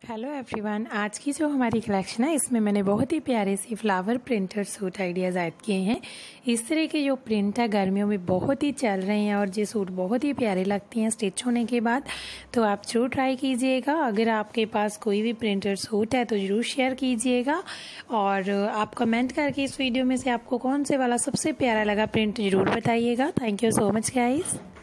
Hello everyone, आज की जो हमारी कलेक्शन है इसमें मैंने बहुत ही प्यारे से flower printed suit ideas add किए हैं। इस तरह के जो प्रिंट है गर्मियों में बहुत ही चल रहे हैं और ये सूट बहुत ही प्यारे लगते हैं स्टिच होने के बाद। तो आप जरूर ट्राई कीजिएगा। अगर आपके पास कोई भी प्रिंटेड सूट है तो ज़रूर शेयर कीजिएगा और आप कमेंट करके इस वीडियो में से आपको कौन से वाला सबसे प्यारा लगा प्रिंट ज़रूर बताइएगा। Thank you so much guys.